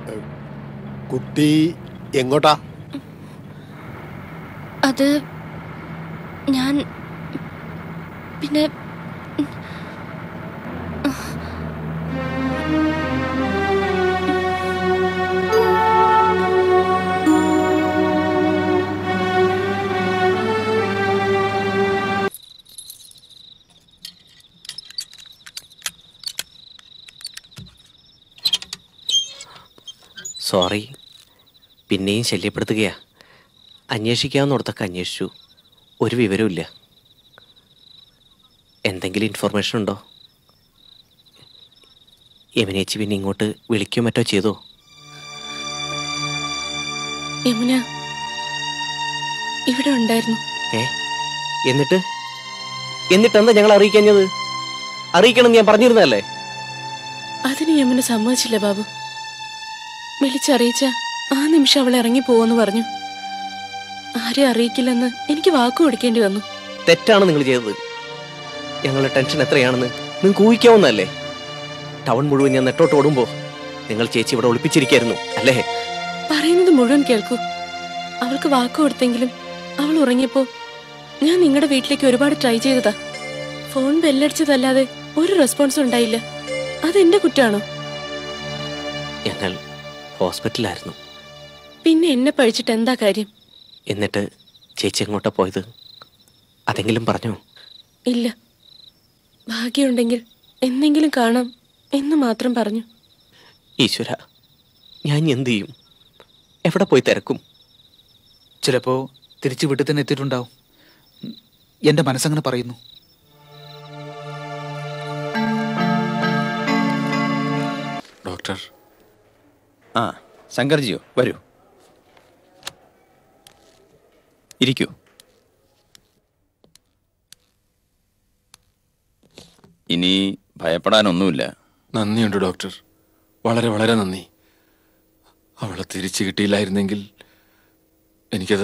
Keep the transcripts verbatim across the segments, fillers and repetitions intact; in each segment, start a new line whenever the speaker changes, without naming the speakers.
കുട്ടി എങ്ങോട്ടാ?
അത് ഞാൻ പിന്നെ
സോറി, പിന്നെയും ശല്യപ്പെടുത്തുകയാ. അന്വേഷിക്കാവുന്നിടത്തൊക്കെ അന്വേഷിച്ചു, ഒരു വിവരമില്ല. എന്തെങ്കിലും ഇൻഫർമേഷൻ ഉണ്ടോ? യമുനേച്ചി പിന്നെ ഇങ്ങോട്ട് വിളിക്കോ മറ്റോ ചെയ്തോ?
യമുന ഇവിടെ ഉണ്ടായിരുന്നു.
ഏ എന്നിട്ട് എന്നിട്ടെന്താ ഞങ്ങൾ അറിയിക്കാഞ്ഞത്? അറിയിക്കണം ഞാൻ പറഞ്ഞിരുന്നല്ലേ.
അതിന് യമുന സമ്മതിച്ചില്ല ബാബു. വിളിച്ചറിയിച്ച ആ നിമിഷം അവൾ ഇറങ്ങി പോവെന്ന് പറഞ്ഞു. ആരെ അറിയിക്കില്ലെന്ന് എനിക്ക് വാക്കു കൊടുക്കേണ്ടി വന്നു.
തെറ്റാണ് നിങ്ങൾ ചെയ്തത്. ഞങ്ങളുടെ ടെൻഷൻ എത്രയാണെന്ന് നിങ്ങൾക്ക് ഊഹിക്കാവുന്നതല്ലേ. ടൗൺ മുഴുവൻ ഞാൻ നെട്ടോട്ട് ഓടുമ്പോ നിങ്ങൾ ചേച്ചി ഇവിടെ ഒളിപ്പിച്ചിരിക്കായിരുന്നു അല്ലേ?
പറയുന്നത് മുഴുവൻ കേൾക്കൂ. അവൾക്ക് വാക്കു കൊടുത്തെങ്കിലും അവൾ ഉറങ്ങിയപ്പോ ഞാൻ നിങ്ങളുടെ വീട്ടിലേക്ക് ഒരുപാട് ട്രൈ ചെയ്തതാ. ഫോൺ ബെല്ലടിച്ചതല്ലാതെ ഒരു റെസ്പോൺസും ഉണ്ടായില്ല. അതെന്റെ കുറ്റാണോ?
ഞങ്ങൾ ഹോസ്പിറ്റലായിരുന്നു.
പിന്നെ എന്നെ പഴിച്ചിട്ട് എന്താ കാര്യം?
എന്നിട്ട് ചേച്ചി എങ്ങോട്ടാ പോയത്? അതെങ്കിലും പറഞ്ഞോ?
ഇല്ല, ഭാഗ്യമുണ്ടെങ്കിൽ എന്തെങ്കിലും കാണാം എന്ന് മാത്രം പറഞ്ഞു.
ഈശ്വര, ഞാൻ എന്ത് ചെയ്യും? എവിടെ പോയി തിരക്കും?
ചിലപ്പോ തിരിച്ചു വീട്ടിൽ തന്നെ എത്തിയിട്ടുണ്ടാവും. എന്റെ മനസ്സങ്ങനെ പറയുന്നു.
ഡോക്ടർ.
ആ, ശങ്കർജിയോ, വരൂ, ഇരിക്കൂ. ഇനി ഭയപ്പെടാനൊന്നുമില്ല.
നന്ദിയുണ്ട് ഡോക്ടർ, വളരെ വളരെ നന്ദി. അവളെ തിരിച്ചു കിട്ടിയില്ലായിരുന്നെങ്കിൽ എനിക്കത്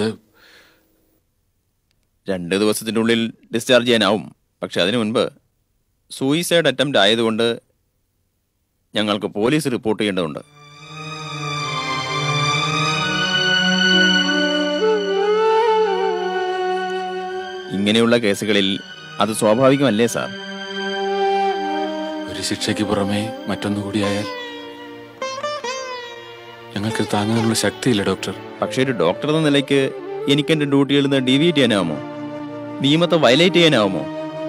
രണ്ട് ദിവസത്തിൻ്റെ ഉള്ളിൽ ഡിസ്ചാർജ് ചെയ്യാനാവും. പക്ഷെ അതിനു മുൻപ് സൂയിസൈഡ് അറ്റംപ്റ്റ് ആയതുകൊണ്ട് ഞങ്ങൾക്ക് പോലീസ് റിപ്പോർട്ട് ചെയ്യേണ്ടതുണ്ട്. ഇങ്ങനെയുള്ള കേസുകളിൽ അത് സ്വാഭാവികമല്ലേ സാർ?
ഒരു ശിക്ഷയ്ക്ക് പുറമേ മറ്റൊന്നുകൂടിയായാൽ ഞങ്ങൾക്ക് താങ്ങാനുള്ള ശക്തിയില്ല ഡോക്ടർ.
പക്ഷേ ഒരു ഡോക്ടർ എന്ന നിലയ്ക്ക് എനിക്ക് എൻ്റെ ഡ്യൂട്ടിയിൽ നിന്ന് ഡീവിയേറ്റ് ചെയ്യാനാവുമോ? നിയമത്തെ വയലേറ്റ് ചെയ്യാനാവുമോ?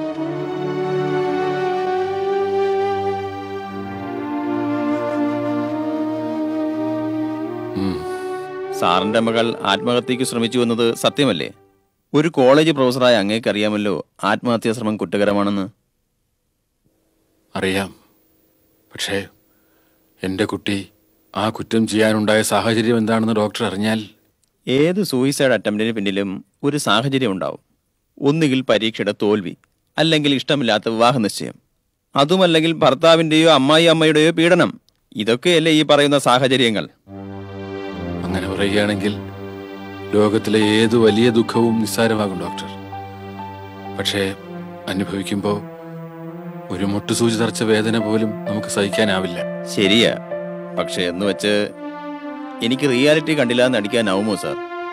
സാറിന്റെ മകൾ ആത്മഹത്യക്ക് ശ്രമിച്ചു എന്നത് സത്യമല്ലേ? ഒരു കോളേജ് പ്രൊഫസറായ അങ്ങേക്ക് അറിയാമല്ലോ ആത്മഹത്യാ ശ്രമം കുറ്റകരമാണെന്ന്.
അറിയാം. പക്ഷേ എൻ്റെ കുട്ടി ആ കുറ്റം ചെയ്യാനുണ്ടായ സാഹചര്യം എന്താണെന്ന് ഡോക്ടർ അറിഞ്ഞാൽ?
ഏത് സൂയിസൈഡ് അറ്റംപ്റ്റിന് പിന്നിലും ഒരു സാഹചര്യം ഉണ്ടാവും. ഒന്നുകിൽ പരീക്ഷയുടെ തോൽവി, അല്ലെങ്കിൽ ഇഷ്ടമില്ലാത്ത വിവാഹ നിശ്ചയം, അതുമല്ലെങ്കിൽ ഭർത്താവിൻ്റെയോ അമ്മായി അമ്മയുടെയോ പീഡനം. ഇതൊക്കെയല്ലേ ഈ പറയുന്ന സാഹചര്യങ്ങൾ?
അങ്ങനെ പറയുകയാണെങ്കിൽ ലോകത്തിലെ ഏത് വലിയ ദുഃഖവും നിസ്സാരമാകും ഡോക്ടർ. പക്ഷേ അനുഭവിക്കുമ്പോൾ ഒരു മുട്ടുസൂചി തറച്ച വേദന പോലും നമുക്ക് സഹിക്കാനാവില്ല.
ശരിയാ, പക്ഷെ എന്ന് വെച്ച് എനിക്ക് റിയാലിറ്റി കണ്ടില്ല എന്ന് നടിക്കാനാവുമോ സാർ?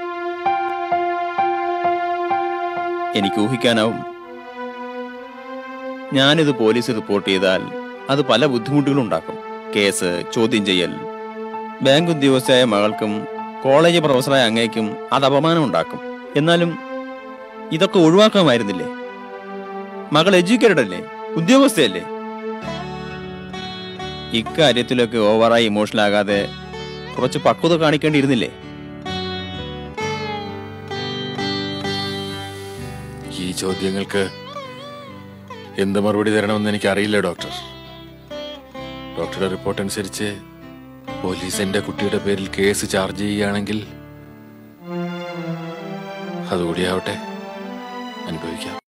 എനിക്ക് ഊഹിക്കാനാവും. ഞാനിത് പോലീസ് റിപ്പോർട്ട് ചെയ്താൽ അത് പല ബുദ്ധിമുട്ടുകളും ഉണ്ടാക്കും. കേസ്, ചോദ്യം ചെയ്യൽ, ബാങ്ക് ഉദ്യോഗസ്ഥയായ മകൾക്കും കോളേജ് പ്രൊഫസറായ അങ്ങേക്കും അത് അപമാനം ഉണ്ടാക്കും. എന്നാലും ഇതൊക്കെ ഒഴിവാക്കാമായിരുന്നില്ലേ? മകൾ എഡ്യൂക്കേറ്റഡ് അല്ലേ, ഉദ്യോഗസ്ഥയല്ലേ? ഇക്കാര്യത്തിലൊക്കെ ഓവറായി ഇമോഷണൽ ആകാതെ കുറച്ച് പക്വത കാണിക്കേണ്ടിയിരുന്നില്ലേ?
ഈ ചോദ്യങ്ങൾക്ക് എന്ത് മറുപടി തരണമെന്ന് എനിക്കറിയില്ല ഡോക്ടർ. ഡോക്ടറുടെ റിപ്പോർട്ട് അനുസരിച്ച് പോലീസ് എന്റെ കുട്ടിയുടെ പേരിൽ കേസ് ചാർജ് ചെയ്യുകയാണെങ്കിൽ അതുകൂടിയാവട്ടെ, അനുഭവിക്കാം.